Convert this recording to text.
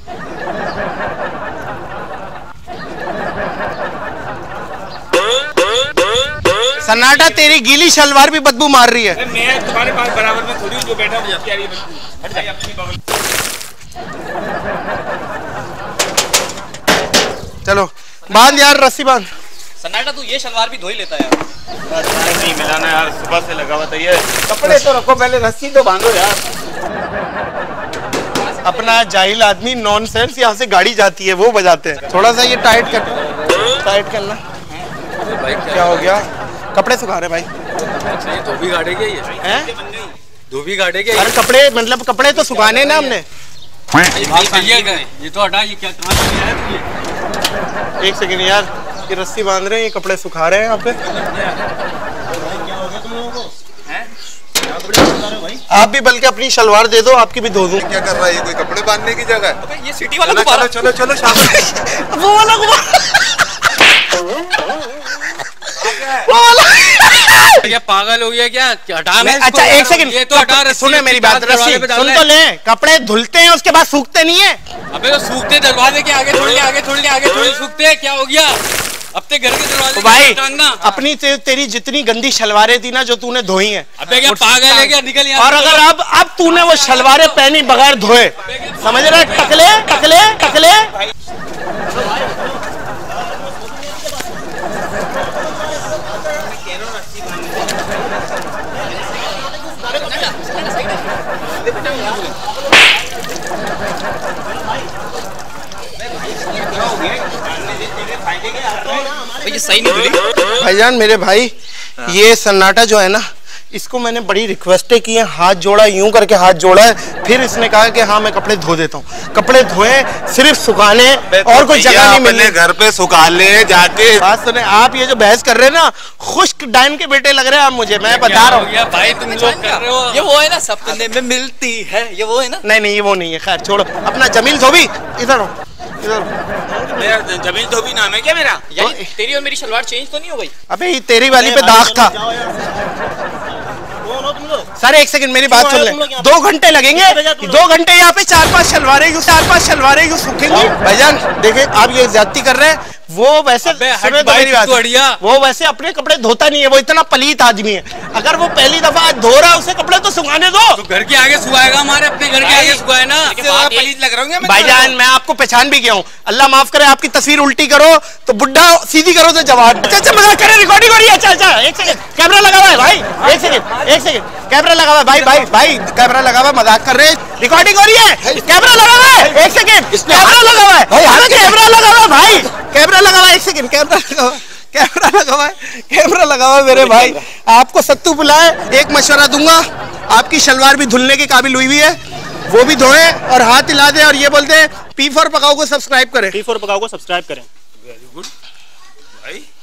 सन्नाटा, तेरी गीली शलवार भी बदबू मार रही है। मैं तुम्हारे पास बराबर में थोड़ी जो बैठा हूँ जाती आ रही है बदबू। हट जाइए अपनी बगल। चलो बांध यार, रस्सी बांध। सन्नाटा तू ये शलवार भी धो ही लेता यार। नहीं मिलाना यार, सुबह से लगा हुआ था ये। कपड़े तो रखो पहले, रस्सी तो बांधो यार। अपना जाहिल आदमी नॉनसेंस, यहाँ से गाड़ी जाती है वो बजाते हैं। थोड़ा सा ये टाइट करना। क्या हो गया? कपड़े सुखा रहे भाई। अच्छा ये धोबी गाड़े के ये हैं? धोबी गाड़े के? अरे कपड़े मतलब कपड़े तो सुखाने ना हमने। ये तो हटा, ये क्या कहाँ से आया तू ये? एक सेकंड यार, ये रस्सी बांध रहे हैं, ये कपड़े सुखा रहे हैं यहाँ पे। आप भी बल्कि अपनी शलवार दे दो, आपकी भी धो दूं। क्या कर रहा है ये? कोई कपड़े बांधने की जगह है? ये सिटी वाला चलो चलो चलो शाबाश। वो वाला क्या पागल हो गया क्या? हटा। अच्छा एक सेकंड, ये तो हटा। सुने मेरी बात, रस्सी सुन तो ले। कपड़े धुलते हैं उसके बाद सूखते नहीं है। अबे तो सूखते दरवाजे के आगे थोड़ी सूखते। क्या हो गया? अपने घर के दरवाजे भाई अपनी तेरी जितनी गंदी शलवारें थी ना जो तूने धोई हैं। अबे क्या पागल है क्या? निकल यहाँ। और अगर अब तूने वो शलवारें पहनी बगैर धोए, समझ रहा है? टकले टकले टकले। ये सही नहीं धुली भाईजान मेरे भाई। ये सन्नाटा जो है ना, इसको मैंने बड़ी रिक्वेस्टें की हैं, हाथ जोड़ा, यूं करके हाथ जोड़ा है, फिर इसने कहा कि हाँ मैं कपड़े धो देता हूँ। कपड़े धोए सिर्फ सुखाने, और कोई जगह नहीं मिली। घर पे सुखा ले जाके। बात सुने, आप ये जो बहस कर रहे हैं ना, खुश्क डाइन के बेटे लग रहे हैं आप मुझे, मैं बता रहा हूँ भाई। तुम लोग कर रहे हो ये वो है ना, सपने में मिलती है, ये वो है ना? नहीं ये वो नहीं है। खैर छोड़ो, अपना जमील धोबी इधर हो, इधर। जमील धोबी नाम है क्या मेरा? तेरी और मेरी शलवार चेंज तो नहीं हो गई? अबे ये तेरी वाली पे दाग था। सर एक सेकंड मेरी बात सुन ले। 2 घंटे लगेंगे, 2 घंटे यहाँ पे 4-5 शलवारें यूं सूखेंगी। भाईजान देखिए आप ये ज्यादती कर रहे हैं। वो वैसे सुने तो मेरी बात, वो वैसे अपने कपड़े धोता नहीं है, वो इतना पलीत आदमी है। अगर वो पहली दफा धो रहा है, उसे कपड़े तो सुखाने दो। तो घर के आगे सुखाएगा, हमारे अपने घर के आगे सुखाए ना। पलीत लग रहा हूँ भाईजान, मैं आपको पहचान भी गया हूँ। अल्लाह माफ करे, आपकी तस्वीर उल्टी करो तो बुड्ढा, सीधी करो तो जवान। अच्छा मजाक करे, रिकॉर्डिंग हो रही है। अच्छा एक सेकंड, कैमरा लगा हुआ है भाई। एक सेकंड कैमरा लगा हुआ है भाई कैमरा लगा हुआ है, मजाक कर रहे हैं, रिकॉर्डिंग हो रही है। कैमरा लगा हुआ है, एक सेकंड, कैमरा लगा हुआ है, कैमरा लगा हुआ है भाई, कैमरा लगा हुआ है, एक सेकंड, कैमरा लगा हुआ है मेरे भाई। आपको सत्तू बुलाए, एक मशवरा दूंगा, आपकी शलवार भी धुलने के काबिल हुई है, वो भी धोए और हाथ हिला दे और ये बोलते हैं P4 पकाओ को सब्सक्राइब करें। P4 पकाओ को सब्सक्राइब करें। वेरी गुड भाई।